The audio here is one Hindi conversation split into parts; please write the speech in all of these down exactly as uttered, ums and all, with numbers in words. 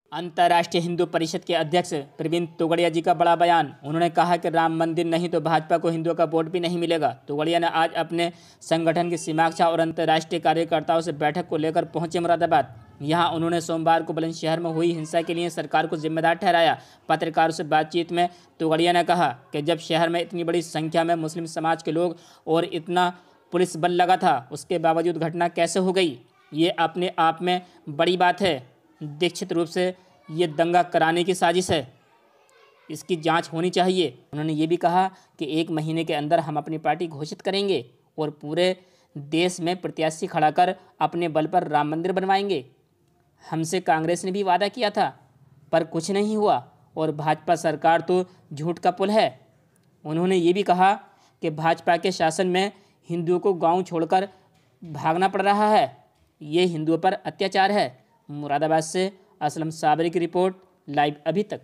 अंतर्राष्ट्रीय हिंदू परिषद के अध्यक्ष प्रवीण तोगड़िया जी का बड़ा बयान। उन्होंने कहा कि राम मंदिर नहीं तो भाजपा को हिंदुओं का वोट भी नहीं मिलेगा। तोगड़िया ने आज अपने संगठन की सीमाक्षा और अंतर्राष्ट्रीय कार्यकर्ताओं से बैठक को लेकर पहुंचे मुरादाबाद। यहां उन्होंने सोमवार को बुलंदशहर में हुई हिंसा के लिए सरकार को जिम्मेदार ठहराया। पत्रकारों से बातचीत में तोगड़िया ने कहा कि जब शहर में इतनी बड़ी संख्या में मुस्लिम समाज के लोग और इतना पुलिस बल लगा था, उसके बावजूद घटना कैसे हो गई, ये अपने आप में बड़ी बात है। दीक्षित रूप से ये दंगा कराने की साजिश है, इसकी जांच होनी चाहिए। उन्होंने ये भी कहा कि एक महीने के अंदर हम अपनी पार्टी घोषित करेंगे और पूरे देश में प्रत्याशी खड़ा कर अपने बल पर राम मंदिर बनवाएंगे। हमसे कांग्रेस ने भी वादा किया था पर कुछ नहीं हुआ और भाजपा सरकार तो झूठ का पुल है। उन्होंने ये भी कहा कि भाजपा के शासन में हिंदुओं को गांव छोड़कर भागना पड़ रहा है, ये हिंदुओं पर अत्याचार है। मुरादाबाद से असलम साबरी की रिपोर्ट, लाइव अभी तक।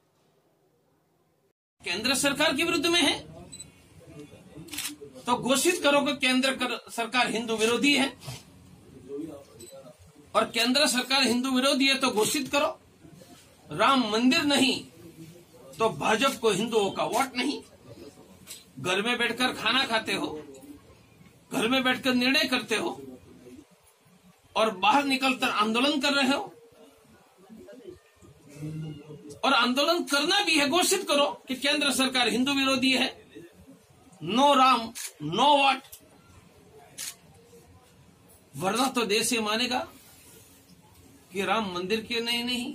केंद्र सरकार के विरुद्ध में है तो घोषित करो कि केंद्र कर, सरकार हिंदू विरोधी है, और केंद्र सरकार हिंदू विरोधी है तो घोषित करो राम मंदिर नहीं तो भाजपा को हिंदुओं का वोट नहीं। घर में बैठकर खाना खाते हो, घर में बैठकर निर्णय करते हो और बाहर निकलकर आंदोलन कर रहे हो, और आंदोलन करना भी है। घोषित करो कि केंद्र सरकार हिंदू विरोधी है, नो राम नो वोट, वरना तो देश ये मानेगा कि राम मंदिर के नहीं नहीं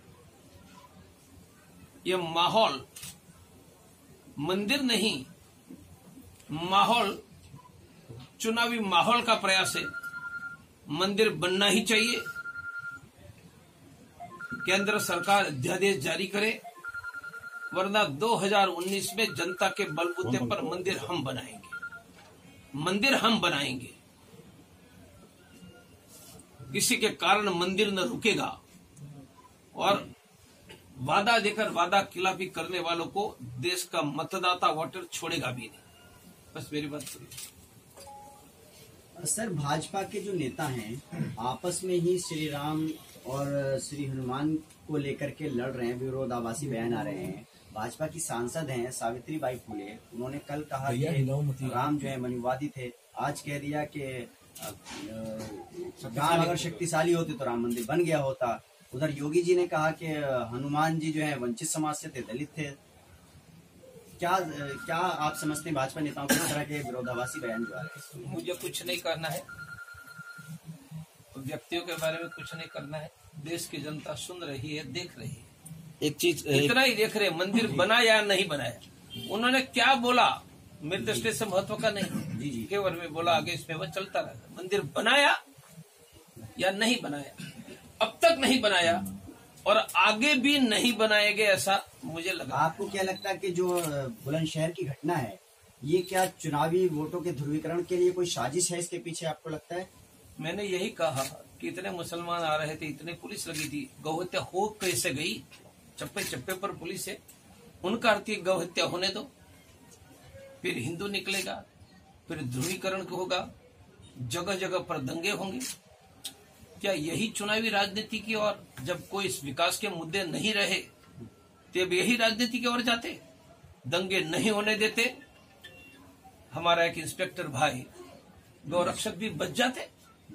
ये माहौल, मंदिर नहीं माहौल, चुनावी माहौल का प्रयास है। मंदिर बनना ही चाहिए। केंद्र सरकार अध्यादेश जारी करे, वरना दो हज़ार उन्नीस में जनता के बलबूते पर मंदिर हम बनाएंगे, मंदिर हम बनाएंगे। किसी के कारण मंदिर न रुकेगा, और वादा देकर वादा खिलाफी करने वालों को देश का मतदाता वोटर छोड़ेगा भी नहीं। बस मेरी बात सुनिए। सर, भाजपा के जो नेता हैं आपस में ही श्री राम और श्री हनुमान को लेकर के लड़ रहे हैं, विरोधाभासी बयान आ रहे हैं। भाजपा की सांसद हैं सावित्री बाई फुले, उन्होंने कल कहा कि राम जो है मनुवादी थे, आज कह दिया कि राम अगर शक्तिशाली होते तो राम मंदिर बन गया होता। उधर योगी जी ने कहा कि हनुमान जी जो है वंचित समाज से थे, दलित थे। क्या क्या आप समझते हैं भाजपा नेताओं को इस तरह के विरोधाभासी बयान जो आ रहे हैं? मुझे कुछ नहीं करना है, व्यक्तियों के बारे में कुछ नहीं करना है। देश की जनता सुन रही है, देख रही है। एक चीज इतना ही देख रहे, मंदिर बना या नहीं बनाया, उन्होंने क्या बोला मेरे दृष्टि से महत्व का नहीं। जी जी केवल में बोला, आगे इसमें वो चलता रहा। मंदिर बनाया या नहीं बनाया, अब तक नहीं बनाया और आगे भी नहीं बनाएंगे, ऐसा मुझे लगा। आपको क्या लगता है कि जो बुलंदशहर की घटना है, ये क्या चुनावी वोटों के ध्रुवीकरण के लिए कोई साजिश है इसके पीछे, आपको लगता है? मैंने यही कहा कि इतने मुसलमान आ रहे थे, इतने पुलिस लगी थी, गौहत्या हो कैसे गई? चप्पे चप्पे पर पुलिस है, उनका अर्थ गौहत्या होने दो, फिर हिंदू निकलेगा, फिर ध्रुवीकरण होगा, जगह जगह पर दंगे होंगे। क्या यही चुनावी राजनीति की ओर, जब कोई इस विकास के मुद्दे नहीं रहे तब यही राजनीति की ओर जाते, दंगे नहीं होने देते, हमारा एक इंस्पेक्टर भाई गौरक्षक भी बच जाते।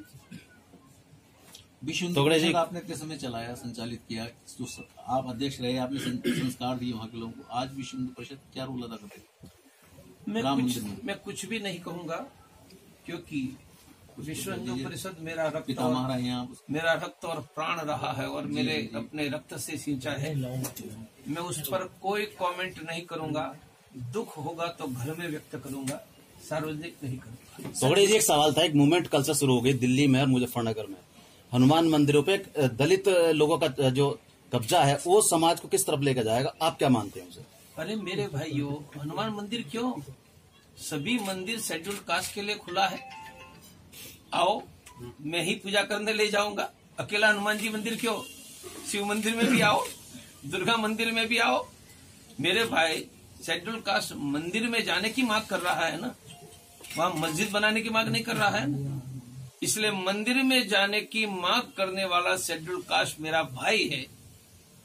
विश्व तोगड़े जी, आपने किस समय चलाया, संचालित किया, तो आप अध्यक्ष रहे, आपने संस्कार दिए वहां के लोगों को, आज विश्व हिंदू परिषद क्या रोल अदा करते हैं? मैं कुछ मैं कुछ भी नहीं कहूंगा, क्योंकि विश्व हिंदू परिषद मेरा रक्त और मेरा रक्त और प्राण रहा है और मेरे अपने रक्त से सींचा है। मैं उस पर कोई कमेंट नहीं करूंगा। दुख होगा तो घर में व्यक्त करूंगा, सार्वजनिक नहीं करूंगा। तोगड़े जी, एक सवाल था, एक मूवमेंट कल से शुरू हो गई दिल्ली में और मुजफ्फरनगर में, हनुमान मंदिरों पे दलित लोगों का जो कब्जा है, वो समाज को किस तरफ लेकर जाएगा, आप क्या मानते हैं उसे? अरे मेरे भाइयों, हनुमान मंदिर क्यों? सभी मंदिर शेड्यूल कास्ट के लिए खुला है। आओ, मैं ही पूजा करने ले जाऊंगा। अकेला हनुमान जी मंदिर क्यों? शिव मंदिर में भी आओ, दुर्गा मंदिर में भी आओ। मेरे भाई, शेड्यूल कास्ट मंदिर में जाने की मांग कर रहा है ना, वहां मस्जिद बनाने की मांग नहीं कर रहा है ना। इसलिए मंदिर में जाने की मांग करने वाला शेड्यूल कास्ट मेरा भाई है,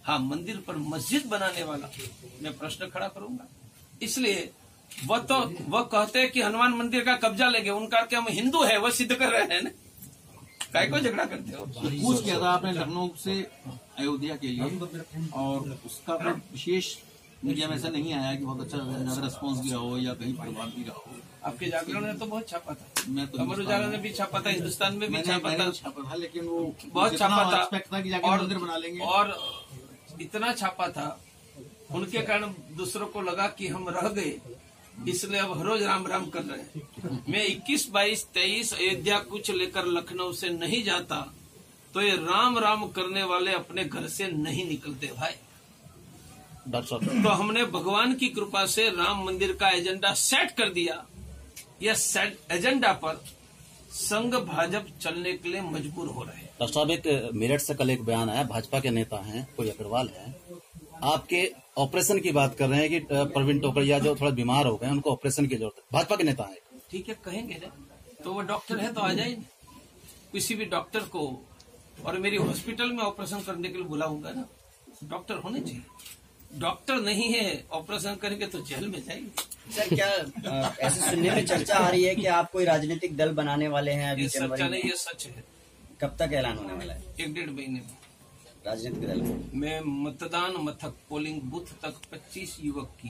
हाँ, मंदिर पर मस्जिद बनाने वाला मैं प्रश्न खड़ा करूंगा। इसलिए वह तो वह कहते हैं कि हनुमान मंदिर का कब्जा लेंगे, उनका कि हम हिंदू है वह सिद्ध कर रहे हैं ना, काय को झगड़ा करते हो। पूछ किया था आपने लखनऊ से अयोध्या के लिए, और उसका कोई विशेष मीडिया में ऐसा नहीं आया कि बहुत अच्छा ज्यादा रिस्पॉन्स भी रहा हो या कहीं प्रभाव भी रहा हो। आपके जागरण ने तो बहुत छापा था, मैं तो अमर उजाला ने भी छापा था, हिंदुस्तान में भी छापा था, छापा था, लेकिन वो बहुत छापा था, एक्सपेक्ट था कि जाके और मंदिर बना लेंगे, और इतना छापा था, उनके कारण दूसरों को लगा कि हम रह गए, इसलिए अब हर रोज राम राम कर रहे हैं। मैं इक्कीस बाईस तेईस अयोध्या कुछ लेकर लखनऊ से नहीं जाता तो ये राम राम करने वाले अपने घर से नहीं निकलते भाई। डॉक्टर साहब, तो हमने भगवान की कृपा से राम मंदिर का एजेंडा सेट कर दिया। यह सेट एजेंडा पर संघ भाजपा चलने के लिए मजबूर हो रहे हैं। डॉक्टर साहब, एक मेरठ से कल एक बयान आया, भाजपा के नेता हैं, कोई अग्रवाल है, आपके ऑपरेशन की बात कर रहे हैं कि प्रवीण टोकड़िया जो थोड़ा बीमार हो गए उनको ऑपरेशन की जरूरत है। भाजपा के नेता है। ठीक है, कहेंगे ना, तो वो डॉक्टर है तो आ जाए किसी भी डॉक्टर को, और मेरी हॉस्पिटल में ऑपरेशन करने के लिए बुलाऊंगा ना। डॉक्टर होने चाहिए, डॉक्टर नहीं है ऑपरेशन करेंगे तो जेल में जाएंगे। सर क्या आ, ऐसे सुनने में चर्चा आ रही है कि आप कोई राजनीतिक दल बनाने वाले हैं अभी ये जनवरी सच्चा में? नहीं, ये सच है। कब तक ऐलान होने वाला है एक डेढ़ महीने में राजनीतिक दल में? मैं मतदान मथक पोलिंग बूथ तक पच्चीस युवक की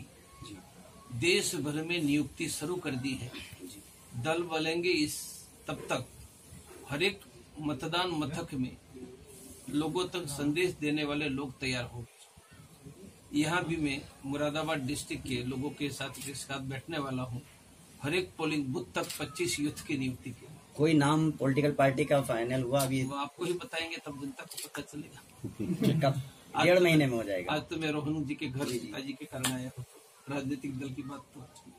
देश भर में नियुक्ति शुरू कर दी है। दल बनेंगे इस तब तक हर एक मतदान मथक में लोगों तक संदेश देने वाले लोग तैयार हो। यहाँ भी मैं मुरादाबाद डिस्ट्रिक्ट के लोगों के साथ के साथ बैठने वाला हूँ। हर एक पोलिंग बूथ तक पच्चीस यूथ की नियुक्ति की। कोई नाम पॉलिटिकल पार्टी का फाइनल हुआ अभी? वो आपको ही बताएंगे, तब जनता को पता चलेगा। कब? डेढ़ महीने में हो जाएगा। आज तो मैं रोहन जी के घर पिताजी के कारण आया हूँ। राजनीतिक दल की बात तो